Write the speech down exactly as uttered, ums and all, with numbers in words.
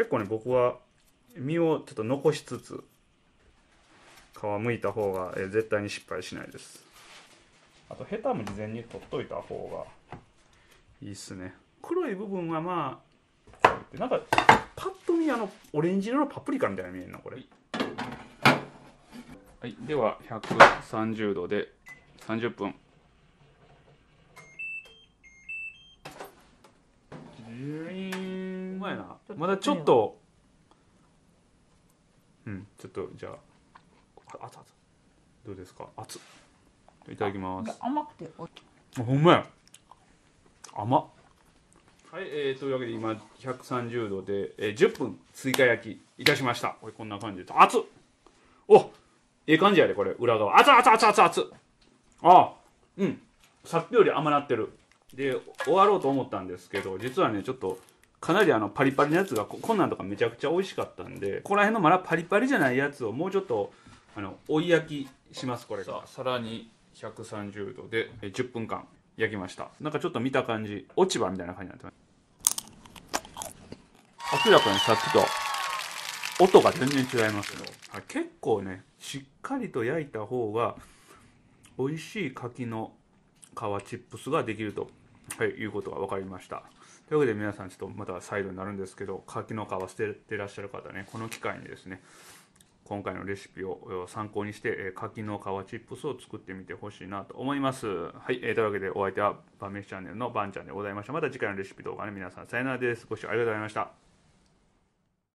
結構ね僕は身をちょっと残しつつ皮むいた方がえ絶対に失敗しないです。あとヘタも事前に取っといた方がいいっすね。黒い部分はまあなんかパッと見あのオレンジ色のパプリカみたいな見えるなこれ。はい、ではひゃくさんじゅうどでさんじゅっぷん。うまいな。まだちょっとうんちょっとじゃあ熱々どうですか。熱っいただきます。 甘くておいしい。 ほんまや甘っ。はい、えー、というわけで今ひゃくさんじゅうどで、えー、じゅっぷん追加焼きいたしました。これこんな感じで熱っ。おええ感じやでこれ裏側熱々熱々熱っ。ああうんさっきより甘なってる。で終わろうと思ったんですけど実はねちょっとかなりあのパリパリのやつが こ, こんなんとかめちゃくちゃ美味しかったんでここら辺のまだパリパリじゃないやつをもうちょっとあの追い焼きします。これさあさらにひゃくさんじゅうどでじゅっぷんかん焼きました。なんかちょっと見た感じ落ち葉みたいな感じになってます。明らかにさっきと音が全然違いますけど結構ねしっかりと焼いた方が美味しい柿の皮チップスができると、はい、いうことが分かりました。というわけで皆さんちょっとまた再度になるんですけど柿の皮捨ててらっしゃる方ねこの機会にですね今回のレシピを参考にして柿の皮チップスを作ってみてほしいなと思います。はい、えー、というわけでお相手は晩飯チャンネルのバンちゃんでございました。また次回のレシピ動画ね皆さんさよならです。ご視聴ありがとうございました。